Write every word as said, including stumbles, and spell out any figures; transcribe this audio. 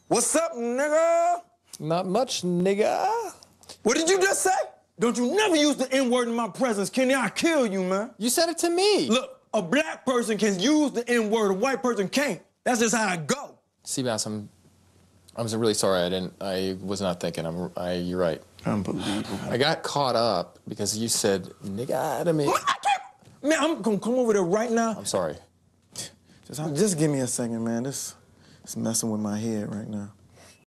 What's up, nigga? Not much, nigga. What did you just say? Don't you never use the N-word in my presence, Kenny. I'll kill you, man. You said it to me. Look, a black person can use the N-word, a white person can't. That's just how it go. SeaBass, I'm, I'm really sorry. I didn't, I was not thinking. I'm, I, you're right. Unbelievable. I got caught up because you said, nigga to me. Man, I can't. Man, I'm gonna come over there right now. I'm sorry. Just, just give me a second, man. This, it's messing with my head right now.